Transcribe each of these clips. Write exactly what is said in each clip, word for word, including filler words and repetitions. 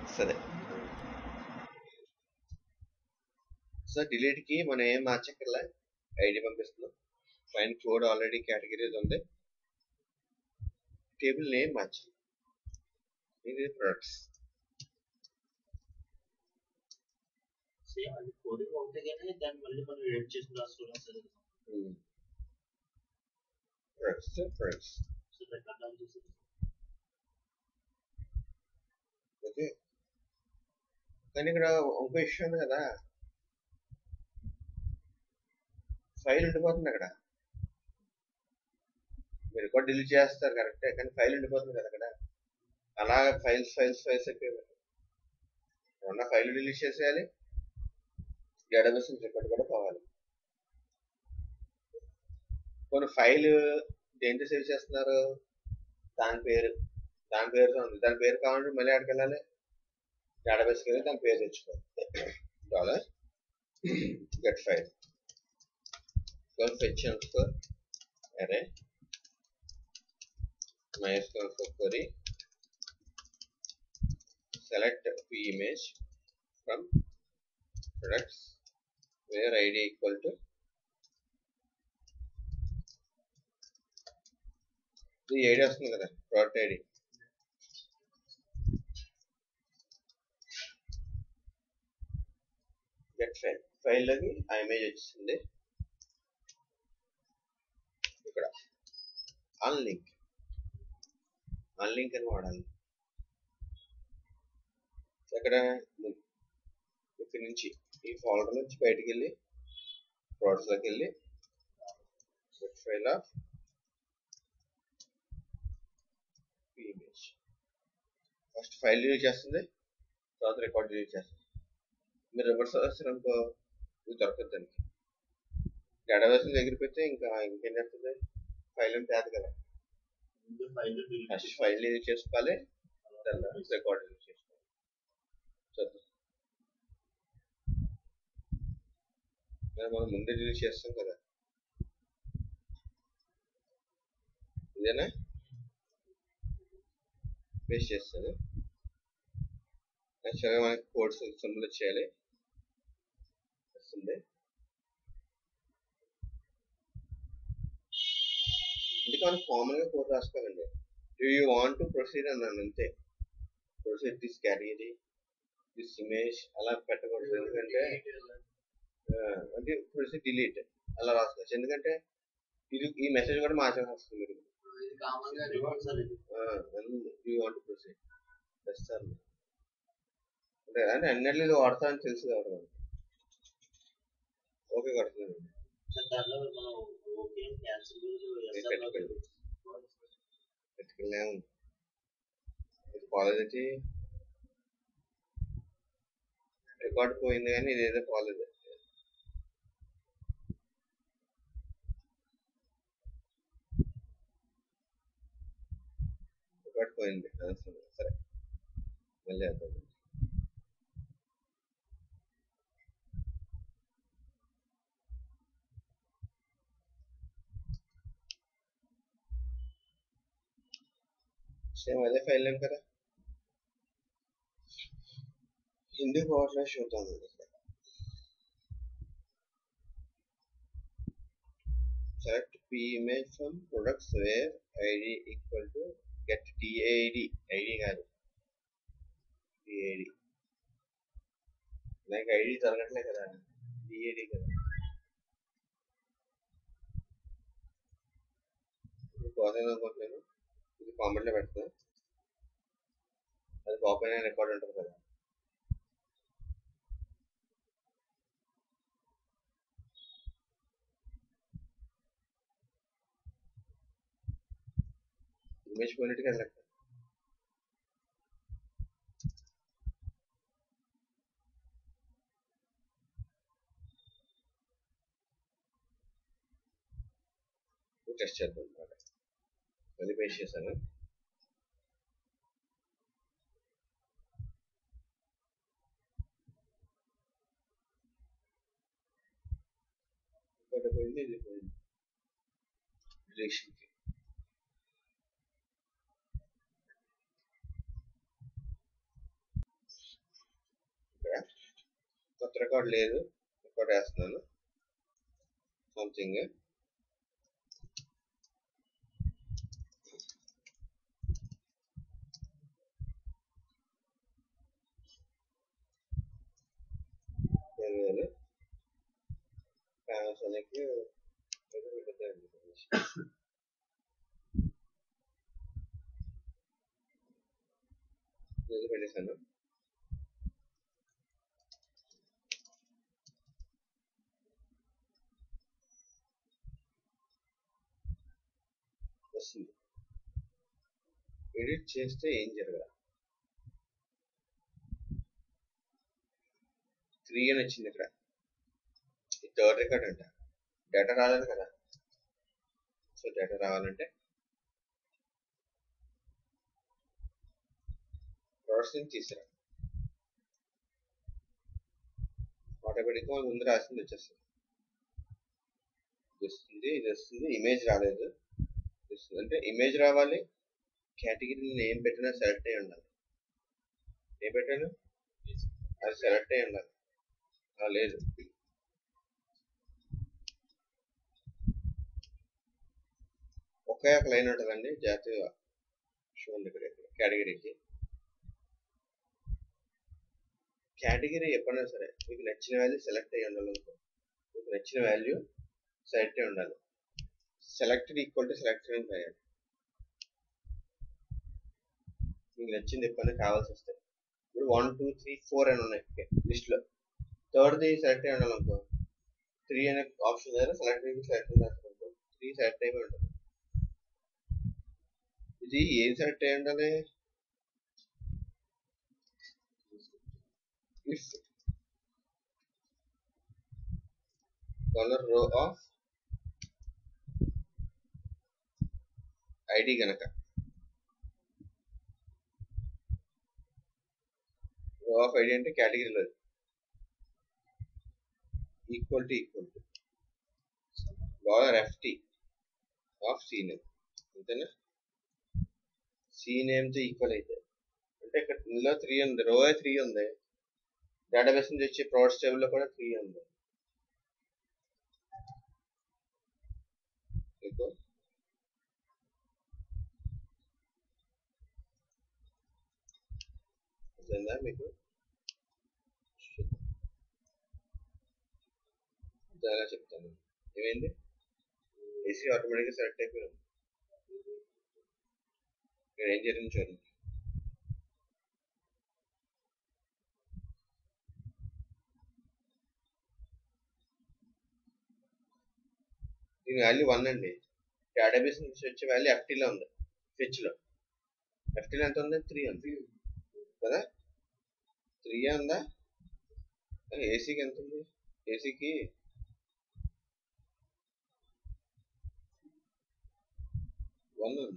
సరే so delete కి మనం ఏం మార్చక్కర్లా ఐడి పంపిస్తున్నాం పైన కోడ్ ఆల్రెడీ కేటగిరీస్ ఉంది టేబుల్ నేమ్ మార్చాలి ఇది ప్రొడక్ట్స్ సేమ్ అది కోడింగ్ ఒకటే కానీ దాన్ని మళ్ళీ మనం ఎడిట్ చేసుకుని రాసుకోవడం సరే ప్రొడక్ట్స్ ప్రొడక్ట్స్ సో దట్ అర్థం చేసి ఓకే కానీ ఇక్కడ ఇంకో ఇష్యూ ఉంది కదా ఫైల్ ఉండిపోతుంది అక్కడ మీరు కూడా డిలీట్ చేస్తారు కరెక్టే కానీ ఫైల్ ఉండిపోతుంది కదా అక్కడ అలాగే ఫైల్స్ ఫైల్స్ ఫైల్స్ అయిపోయి ఉన్న ఫైల్ డిలీట్ చేసేయాలి డేటాబేస్ నుంచి రికార్డ్ కూడా పోవాలి కొన్ని ఫైల్ దేంతో సేవ్ చేస్తున్నారు దాని పేరు దాని పేరుతో ఉంది దాని పేరు కావాలంటే మళ్ళీ అక్కడికి వెళ్ళాలి డేటాబేస్కి వెళ్ళి దాని పేరు తెచ్చుకోవాలి dollar get file fetch for array mysql for query select p image from products where id equal to the id వస్తుంది కదా product id get file file లోకి ఆ ఇమేజ్ వచ్చింది ఇక్కడ అన్లింక్ అన్లింక్ అని వాడాలి ఇక్కడ ఇక్కడ నుంచి ఈ ఫోల్డర్ నుంచి బయటికి వెళ్ళి ప్రొడక్ట్స్ లోకి వెళ్ళి set file of image first file delete చేస్తుంది తర్వాత రికార్డ్ డిలీట్ చేస్తుంది మీరు రివర్స్ వస్తారు అనుకో ఇది దొరకదు దానికి డేటాబేస్ దగ్గర పెడితే ఇంకా ఇంకేం చేస్తుంది ఫైల్ అని తేదు కదా ఫస్ట్ ఫైల్ డిలీట్ చేసుకోవాలి రికార్డ్ డిలీట్ చేసుకోవాలి చూద్దాం మనం ముందే డిలీట్ చేస్తాం కదా ఇదేనా పేస్ట్ చేస్తాను యాక్చువల్గా మనకి కోడ్స్ సింబల్ చేయాలి వస్తుంది అందుకే మనం కామన్ గా కోడ్ రాసుకోవాలండి do you want to proceed అన్నాను అంతే proceed this category this image అలా పెట్టకూడదు ఎందుకంటే అంటే ప్రొసీడ్ డిలీట్ అలా రాసుకోవచ్చు ఎందుకంటే ఇది ఈ మెసేజ్ కూడా మార్చాల్సి వస్తుంది మీరు you want to proceed sir అంటే అంటే అన్నిటిలో వాడతామని తెలుసు కాబట్టి ఓకే కొడుతుంది పెట్టుకెళ్ళాము ఇది కాలేజ్ రికార్డ్ పోయింది కానీ ఇదేదో కాలేజ్ రికార్డ్ పోయింది సరే మళ్ళీ అర్థం సేమ్ అదే ఫైల్ నేమ్ కదా ఎందుకు పోవట్లేదు చూద్దాం select p image from products where id equal to get tad id కాదు tad నాకు ఐడి దొరకట్లే కదా tad కదా పోతుంది అనుకుంటున్నాను ఇది కామెంట్ లో పెడతాను అది పాప్ అయినా రికార్డ్ ఉంటుంది కదా ఇమేజ్ క్వాలిటీ కదా టెస్ట్ చేద్దాం అన్నమాట మళ్ళీ పేస్ట్ చేశాను ఇంకోటి పోయింది ఇది పోయింది డిలీషన్కి కొత్త రికార్డ్ లేదు, రికార్డ్ వేస్తున్నాను సంథింగ్. వేరు వేరు పానాసోనిక్ ఇది పెట్టేశాను. వస్తుంది. ఎడిట్ చేస్తే ఏం జరగదు. త్రీ అని వచ్చింది ఇక్కడ. ఈ థర్డ్ రికార్డ్ అంట. డేటా రాలేదు కదా. సో డేటా రావాలంటే ప్రాసెసింగ్ తీసుకురా. ఆటోమేటిక్గా ముందు రాసింది వచ్చేస్తుంది. ఇది వస్తుంది, ఇది వస్తుంది. ఇమేజ్ రాలేదు. అంటే ఇమేజ్ రావాలి, కేటగిరీ నేను ఏం పెట్టినా సెలెక్ట్ అయ్యి ఉండాలి. ఏం పెట్టాను అది సెలెక్ట్ అయ్యి ఉండాలి. లేదు, ఒకే ఒక లైన్ ఉంటుందండి జాతీయ చూడండి. ఇక్కడ కేటగిరీకి కేటగిరీ ఎప్పుడైనా సరే మీకు నచ్చిన వాల్యూ సెలెక్ట్ అయ్యి ఉండాలి. మీకు నచ్చిన వాల్యూ సెలెక్ట్ అయ్యి ఉండాలి. సెలెక్టెడ్ ఈక్వల్ టు సెలెక్టెడ్ అని రాయాలి. మీకు నచ్చింది ఎప్పుడైనా కావాల్సి వస్తాయి. ఇప్పుడు వన్ టూ త్రీ ఫోర్ అని ఉన్నాయి లిస్ట్లో. థర్డ్ది సెలెక్ట్ అయ్యి ఉండాలి అనుకో, త్రీ అనే ఆప్షన్ దగ్గర సెలెక్ట్ అయ్యి సెలెక్ట్ అనుకో, త్రీ సెలెక్ట్ అయిపోయి ఉంటుంది. ఇది ఏం సెలెక్ట్ అయ్యి ఉండాలి? If colour row of ID గనక రో ఆఫ్ ఐడి అంటే కేటగిరీలో equal to equal to dollar FT of C name. అంతేనా? సి నేమ్తో ఈక్వల్ అయితే అంటే ఇక్కడ ఇందులో త్రీ ఉంది, రో త్రీ ఉంది, డేటాబేస్ నుంచి వచ్చే ప్రొడక్ట్స్ టేబుల్లో కూడా త్రీ ఉంది. మీకు అర్థమైందా? మీకు చాలా చెప్తాను. ఏమైంది? ఏసీ ఆటోమేటిక్గా సెలెక్ట్ అయిపోయింది. ఇక్కడ ఏం జరిగింది చూడండి. దీని వాల్యూ వన్ అండి. డేటాబేస్ నుంచి వచ్చే వాల్యూ ఎఫ్టీలో ఉంది. ఫిచ్లో ఎఫ్టీలో ఎంత ఉంది? త్రీ ఉంది కదా. త్రీ ఉందా? ఏసీకి ఎంత ఉంది? ఏసీకి వన్ ఉంది.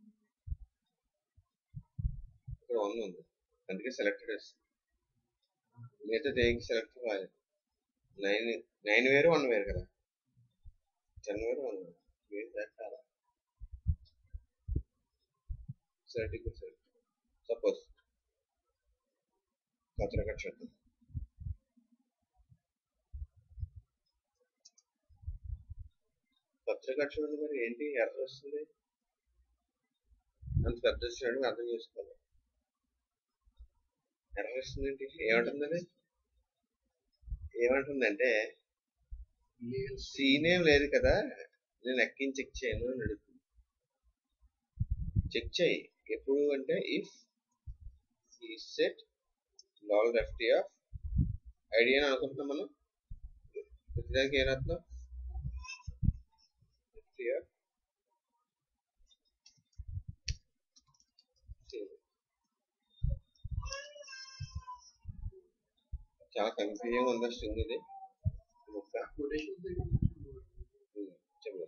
ఇక్కడ వన్ ఉంది, అందుకే సెలెక్టెడ్ వస్తుంది. మిగతా దేనికి సెలెక్ట్ కాలేదు. నైన్ నైన్ వేరు వన్ వేరు కదా. టెన్ వేరు వన్ వేరు మీరు సెలెక్ట్ అవ్వాలి. సెలెక్ట్ ఇక్కడ సెలెక్ట్. సపోజ్ కొత్త రికార్డ్ చూద్దాం. కొత్త రికార్డ్ చూడండి. మరి ఏంటి ఎర్రర్ వస్తుంది? అంత పెద్ద వచ్చాడు అర్థం చేసుకోవాలి. ఎర్రర్ వస్తుంది ఏంటి? ఏమంటుంది అది? ఏమంటుందంటే సీనేం లేదు కదా, నేను ఎక్కించి చెక్ చేయను అని అడుగుతుంది. చెక్ చేయి ఎప్పుడు అంటే ఇఫ్ ఈ set dollar FT of ID అని అనుకుంటున్నాం మనం. ప్రతిదానికి ఏమవుతున్నాం? ఎఫ్టీ ఆఫ్ చాలా కన్ఫ్యూజింగ్ ఉందా స్ట్రింగ్ ఇది? చెప్పు.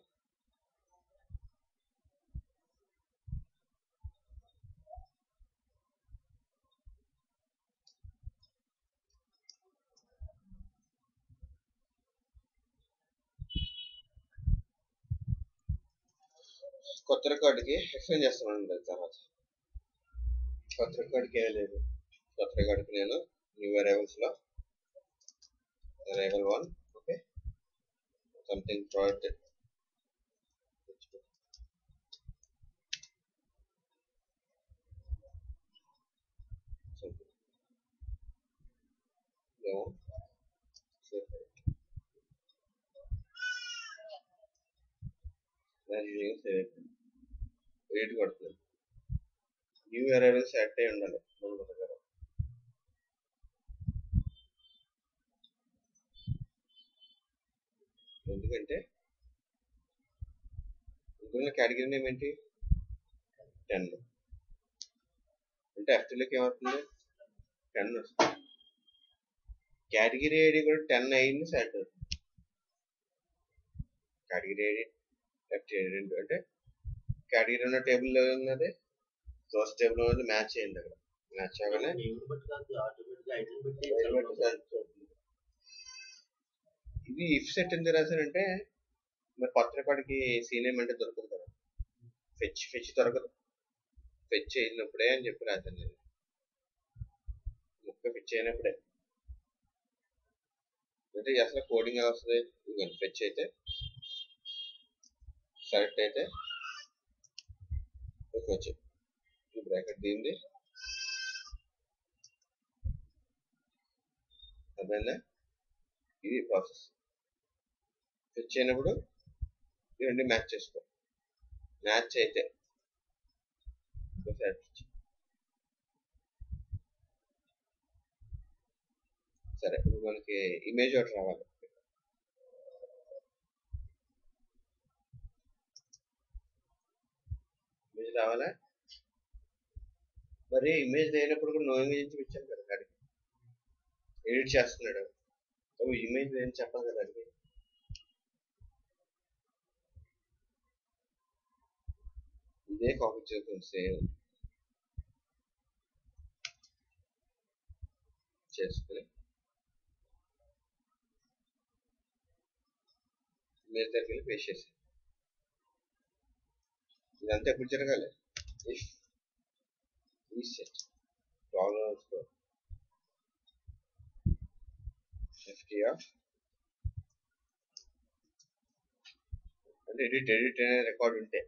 కొత్త రికార్డుకి ఎక్స్ప్లెయిన్ చేస్తానండి తర్వాత. కొత్త రికార్డుకి ఏం లేదు. కొత్త రికార్డుకి నేను న్యూ వేరియబుల్స్లో arrival one, okay, something project. Something. No. Then using save. Edit కొడుతుంది. న్యూ అరైవల్ సెట్ అయి ఉండాలి మన దగ్గర. ఎందుకంటే ఇందులో కేటగిరీ నేమ్ ఏంటి టెన్ అంటే ఎఫ్టీలోకి ఏమవుతుంది టెన్ వస్తుంది. కేటగిరీ ఐడి కూడా టెన్ అయింది సెట్ అవుతుంది. కేటగిరీ ఐడి ఎఫ్టీ రెండు అంటే కేటగిరీ ఉన్న టేబుల్లో ఉన్నది రోస్ టేబుల్ ఉన్నది మ్యాచ్ అయింది అక్కడ. మ్యాచ్ అవ్వగానే ఇది ఇఫ్ సెట్ ఎంత రాశానంటే మరి కొత్త రికార్డుకి సీనేమ్ అంటే దొరకదు కదా, ఫెచ్ ఫెచ్ దొరకదు. ఫెచ్ అయినప్పుడే అని చెప్పి రాశాను నేను. ముక్క ఫెచ్ అయినప్పుడే అంటే అసలు కోడింగ్ ఎలా వస్తుంది. ఇదిగోండి ఫెచ్ అయితే సెలెక్ట్ అయితే వచ్చి ఈ బ్రాకెట్ దీనిది అర్థమైందా. ఇది ప్రాసెస్. ఫెచ్ అయినప్పుడు ఈ రెండు మ్యాచ్ చేసుకో. మ్యాచ్ అయితే సరే ఇప్పుడు మనకి ఇమేజ్ ఒకటి రావాలి. ఇమేజ్ రావాలా మరి ఇమేజ్ లేనప్పుడు కూడా నో ఇమేజ్ ఇచ్చాను కదా దానికి. ఎడిట్ చేస్తున్నాడు ఇమేజ్ లేని చెప్పాలి కదా దానికి. ఇదే కాపీ చేస్తుంది సేమ్ చేసుకుని ఇమేజ్ దగ్గరికి వెళ్ళి పేస్ట్ చేసి ఇదంతా ఎప్పుడు జరగాలి. ఇఫ్ ఈ సెట్ డాలర్ ఎఫ్టీఆర్ అంటే ఎడిట్ ఎడిట్ అనే రికార్డ్ ఉంటే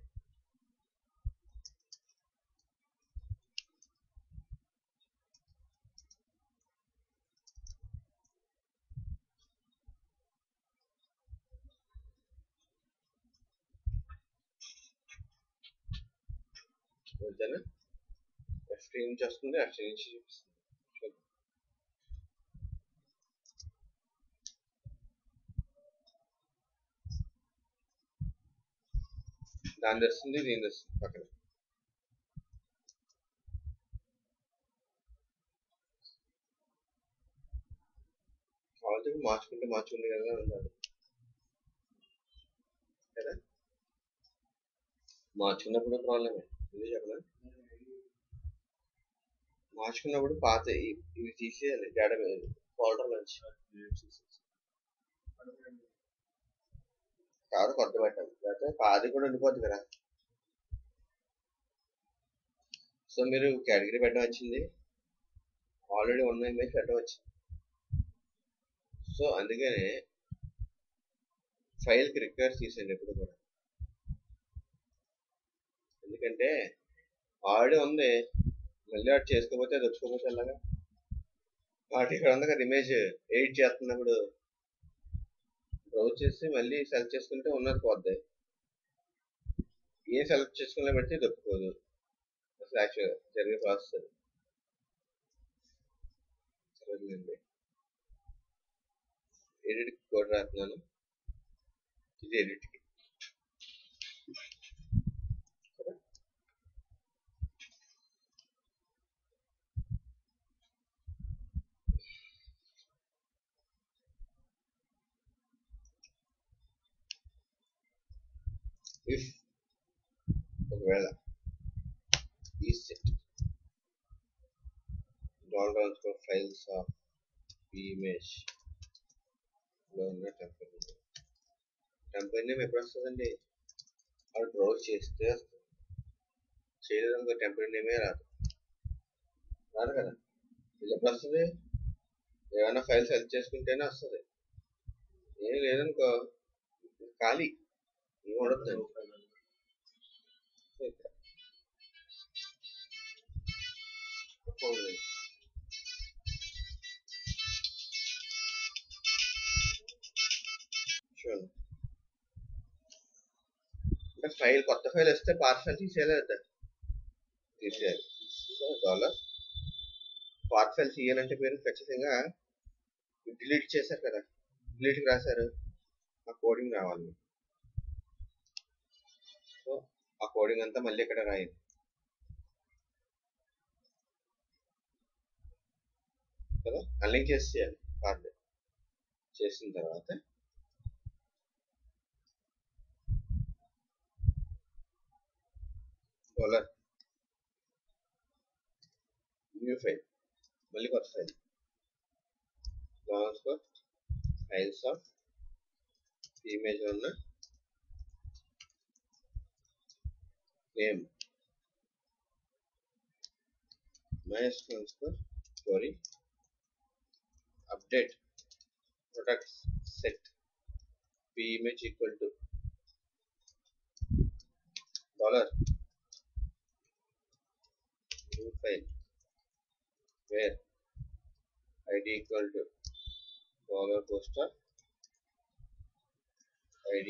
వద్దన ఎఫ్టీ నుంచి వస్తుంది. ఎఫ్టీ నుంచి చూపిస్తుంది. దాని వస్తుంది దీని వస్తుంది పక్కన. కావాలి మార్చుకుంటే మార్చుకుంటే కదా ఉండాలి కదా. మార్చుకున్నప్పుడు ప్రాబ్లమే ఇది చెప్పనా. మార్చుకున్నప్పుడు పాత ఇవి తీసేయాలి డేటా ఫోల్డర్ నుంచి కాదు కొత్త పెట్టాలి. లేకపోతే పాది కూడా ఉండిపోద్ది కదా. సో మీరు కేటగిరీ పెట్టడం వచ్చింది, ఆల్రెడీ ఉన్న ఇమేజ్ పెట్టడం వచ్చింది. సో అందుకనే ఫైల్కి రిక్వెస్ట్ తీసేయండి ఎప్పుడు కూడా. ఎందుకంటే ఆల్రెడీ ఉంది మళ్ళీ వాటి చేసుకోకపోతే అది వచ్చుకోకపోతే అలాగా. వాటి ఇక్కడ ఉంది కదా ఇమేజ్ ఎడిట్ చేస్తున్నప్పుడు బ్రౌజ్ చేసి మళ్ళీ సెలెక్ట్ చేసుకుంటే ఉన్నది పోద్ది. ఏం సెలెక్ట్ చేసుకున్నా పెడితే దొరుకుకోదు అసలు యాక్చువల్గా జరిగే ప్రాసెస్ అది. సరేనండి ఎడిట్ కోడ్ రాస్తున్నాను. ఇది ఎడిట్కి ఇఫ్ ఒకవేళ ఈ set dollar files of image లో ఉన్న టెంపరీ టెంపరీ నేమ్ ఎప్పుడు వస్తుందండి. అది బ్రౌజ్ చేస్తే వస్తుంది. చేయడం టెంపరీ నేమే రాదు రాదు కదా. ఇది ఎప్పుడు వస్తుంది ఏమైనా ఫైల్ సెలెక్ట్ చేసుకుంటేనే వస్తుంది. ఏం లేదనుకో ఖాళీ ఏం ఉండదు. చూడండి అంటే ఫైల్ కొత్త ఫైల్ వస్తే పాత ఫైల్ తీసేయాలి తీసేయాలి. సో డాలర్ పాత ఫైల్ తీయాలంటే మీరు ఖచ్చితంగా డిలీట్ చేశారు కదా, డిలీట్కి రాశారు, ఆ కోడింగ్ రావాలి. సో ఆ కోడింగ్ అంతా మళ్ళీ ఇక్కడ రాయాలి కదా, అన్లింక్ చేసి చేయాలి. పాత చేసిన తర్వాత డాలర్ న్యూ ఫైల్, మళ్ళీ కొత్త file transfer files of image ఉన్న name minus transfer sorry update products set p image equal to dollar new file where id equal to dollar poster id.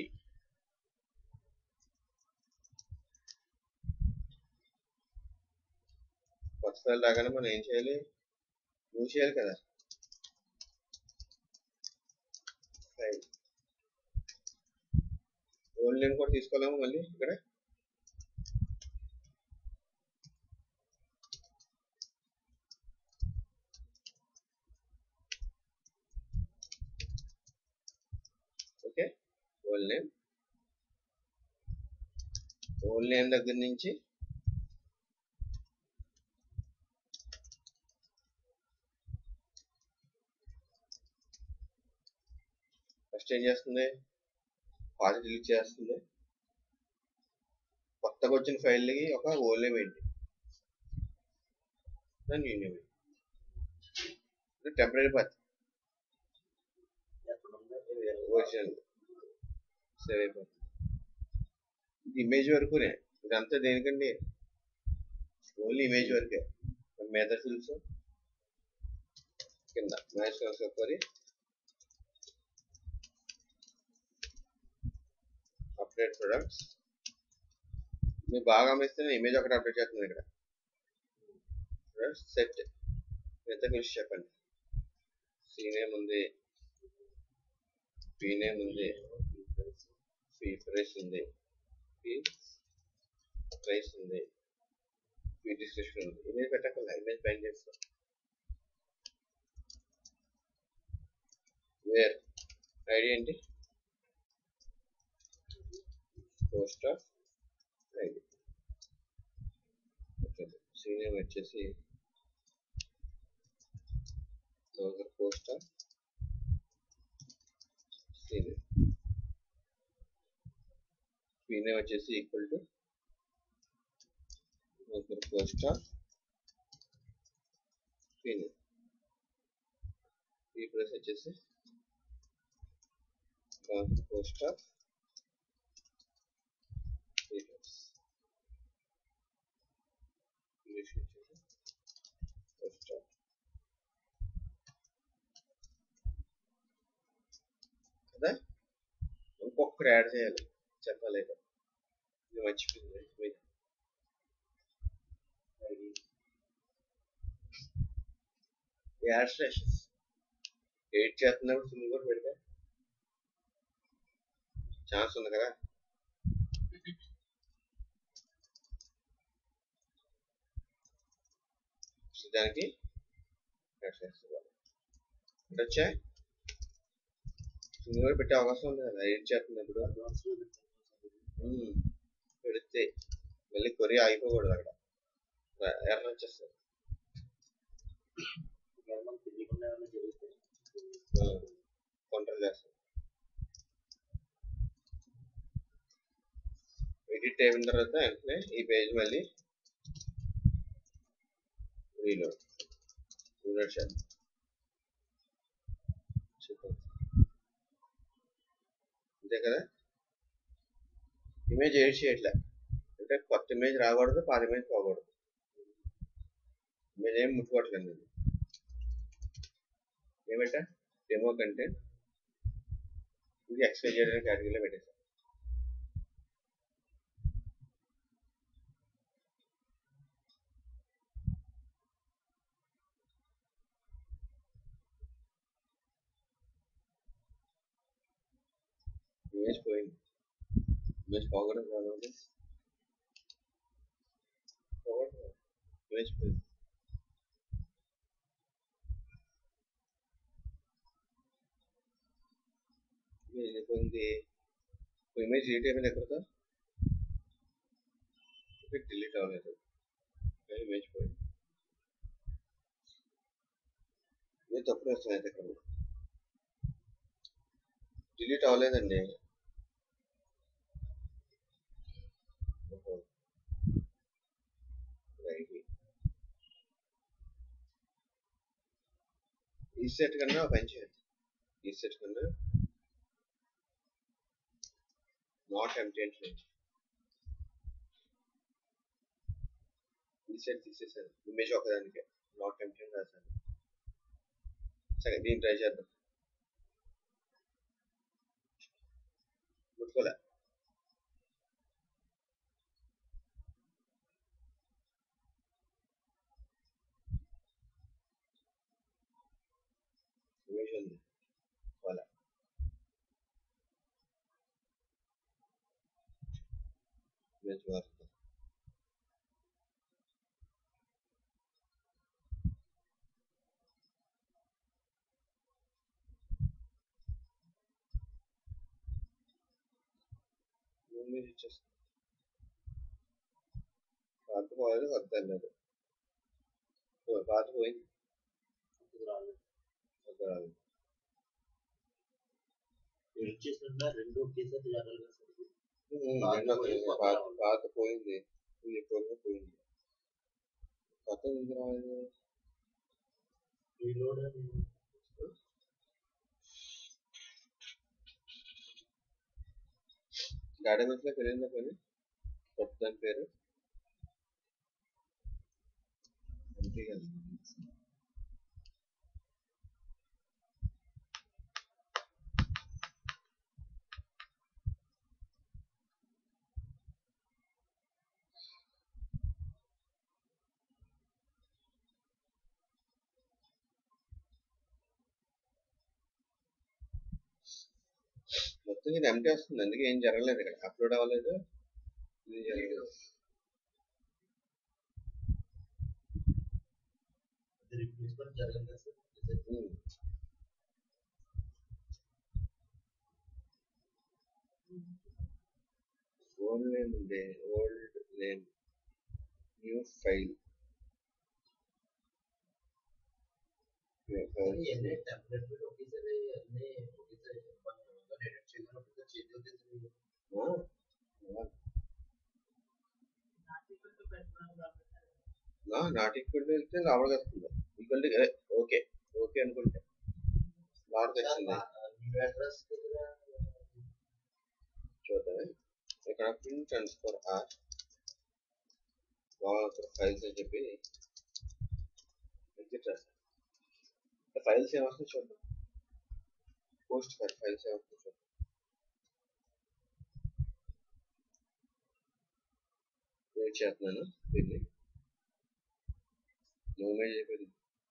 కొత్త ఫైల్ రాగానే మనం ఏం చేయాలి, మూవ్ చేయాలి కదా. ఫైల్ ఓల్డ్ నేమ్ కూడా తీసుకోలేము మళ్ళీ ఇక్కడ. Okay old name, old name దగ్గర నుంచి ఫస్ట్ ఏం చేస్తుంది, పాత డిలీట్ చేస్తుంది. కొత్తగా వచ్చిన ఫైల్కి ఒక ఓల్డ్ నేమ్ ఏంటి, new name temporary path original save అయిపోతుంది. ఇది ఇమేజ్ వరకునే, ఇదంతా దేనికండి, ఓన్లీ ఇమేజ్ వరకే. మేధా ఫిల్స్ కింద మ్యాచ్ కొరి అప్డేట్ ప్రొడక్ట్స్. మీరు బాగా గమనిస్తే ఇమేజ్ ఒకటి అప్డేట్ చేస్తుంది ఇక్కడ. సెట్ ఎంత కలిసి చెప్పండి, సి నేమ్ ఉంది, పీ నేమ్ ఉంది, పీ ప్రైస్ ఉంది, పీ ప్రైస్ ఉంది, పీ డిస్క్రిప్షన్ ఉంది. ఇమేజ్ పెట్టకుండా ఇమేజ్ బ్యాంక్ చేస్తాం. వేర్ ఐడి ఏంటి, పోస్టర్ ఐడి. సి నేమ్ వచ్చేసి poster C name, P name వచ్చేసి equal to poster P name, P price వచ్చేసి పోస్టర్ పీ ప్రైస్, పోస్టర్. కదా ఇంకొకటి యాడ్ చేయాలి, చెప్పాలి ఇది మర్చిపోయింది. యాడ్ స్లాషెస్ ఎయిట్ చేస్తున్నప్పుడు సింగిల్ కూడా పెడితే ఛాన్స్ ఉంది కదా. దానికి వచ్చా సింగిల్ కూడా పెట్టే అవకాశం ఉంది కదా ఎయిట్ చేస్తున్నప్పుడు. పెడితే మళ్ళీ కొరి ఆగిపోకూడదు, అక్కడ ఎర్ర వచ్చేస్తుంది. కంట్రోల్ చేస్తాం. ఎడిట్ అయిన తర్వాత వెంటనే ఈ పేజ్ మళ్ళీ రీలోడ్ రీలోడ్ చేద్దాం. అంతే కదా. ఇమేజ్ ఎడిట్ చేయట్లే, అంటే కొత్త ఇమేజ్ రాకూడదు, పాత ఇమేజ్ పోకూడదు. ఇమేజ్ ఏమి ముట్టుకోవట్లేదు నేను. ఏమిటా డెమో కంటెంట్ ఇది ఎక్స్ప్లెయిన్ చేయడానికి కేటగిరీలో పెట్టేసాను. ఇమేజ్ పోయింది, ఇమేజ్ పోకూడదు కాదు, పోకూడదు, ఇమేజ్ పోయింది. ఇమేజ్ పోయింది, ఇమేజ్ డిలీట్ అయిపోయింది. ఎక్కడితో డిలీట్ అవ్వలేదు, ఇమేజ్ పోయింది. ఇది తప్పుడు వస్తుంది అయితే ఇక్కడ డిలీట్ అవ్వలేదండి. ఈ సెట్ కన్నా పని చేయండి, ఈ సెట్ కన్నా నాట్ ఎంప్టీ అంటే ఈ సెట్ తీసేసాను, ఇమేజ్ ఒకదానికే నాట్ ఎంప్టీ అని రాశాను. సరే దీన్ని ట్రై చేద్దాం. ముట్టుకోలే, ఇమేజ్ ఉంది పోలే. ఇమేజ్ మారుతుంది, ఇమేజ్ ఇచ్చేస్తుంది. పాత పోలేదు, కొత్త లేదు, పాత పోయింది, కొత్త రాలేదు. ఎడిట్ చేసినా రెండు ఒకేసారి జరగాలి కదా. పాత పాత పోయింది, ఎక్కువగా పోయింది, కొత్త ఎందుకు రాలేదు. రీలోడ్ డేటాబేస్ లోకి వెళ్ళిందా పని, కొత్త దాని పేరు అంతే కదా. మొత్తం ఇది ఎంటీ వస్తుంది, అందుకే ఏం జరగలేదు ఇక్కడ, అప్లోడ్ అవ్వలేదు, ఇది జరగలేదు. రిప్లేస్మెంట్ జరగాలి కదా సార్. ఓల్డ్ నేమ్ ఉంది, ఓల్డ్ నేమ్ న్యూ ఫైల్, ఎన్ని టెంప్లెట్ పెట్టి ఒకేసారి అన్ని ఒకేసారి ఎడిట్ చేయగలిగితే చేతి నాట్ ఈక్వల్ వెళ్తే లోపలికి వస్తుంది, ఈక్వల్ ఓకే ఓకే అనుకుంటే లోపలికి వచ్చింది. చూద్దాం ఇక్కడ ప్రింట్ ట్రాన్స్ఫర్ ఆర్ ఫైల్స్ అని చెప్పి ఫైల్స్ ఏమొస్తుంది చూద్దాం, పోస్ట్ ఫైల్ ఫైల్స్ ఏమొస్తుంది చూద్దాం. వెయిట్ చేస్తున్నాను, దీన్ని ఇమేజ్ అయిపోయింది.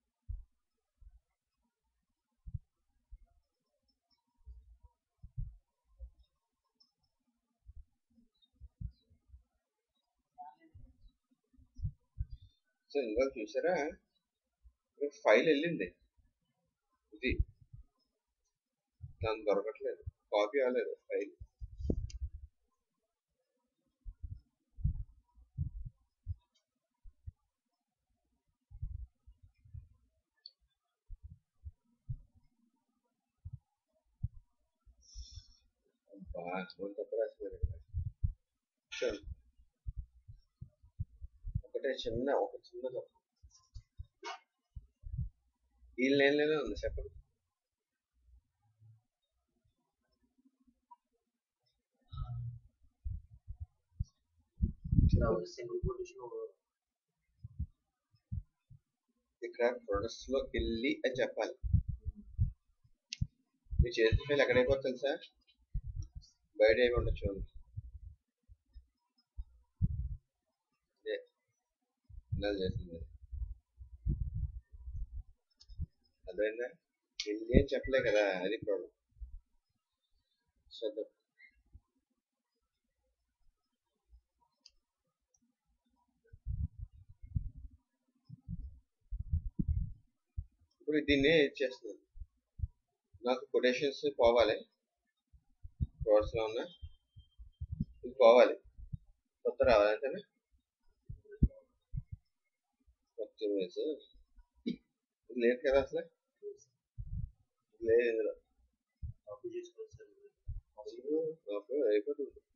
సో ఇంకా చూసారా, ఫైల్ వెళ్ళింది, ఇది దాని దొరకట్లేదు, కాపీ అవ్వలేదు ఫైల్. తప్పు రాసిపోయారు ఇక్కడ, ఒకటే చిన్న ఒక చిన్న తప్పు, ఈ లైన్లోనే ఉంది చెప్పండి. సింగిల్ కొటేషన్ ఇక్కడ ప్రొడక్ట్స్ లోకి వెళ్ళి అని చెప్పాలి. మీ చేతి ఫైల్ ఎక్కడైపోతుంది తెలుసా? బయట ఏమి ఉండొచ్చు చూడండి. ఇదే ఇలా చేసింది అదైందా? వెళ్ళి అని చెప్పలే కదా, అది ప్రాబ్లం. చూద్దాం. ఇప్పుడు దీన్ని చేస్తున్నాను. నాకు కొటేషన్స్ పోవాలి, ప్రోడక్ట్స్ లో ఉన్న ఇది పోవాలి, కొత్త రావాలి అంతేనా? కొత్త ఇమేజ్ ఇది లేదు కదా అసలు, లేదు ఇందులో కాపీ చేసుకోవచ్చు సార్. అసలు నాకు అయిపోతుంది.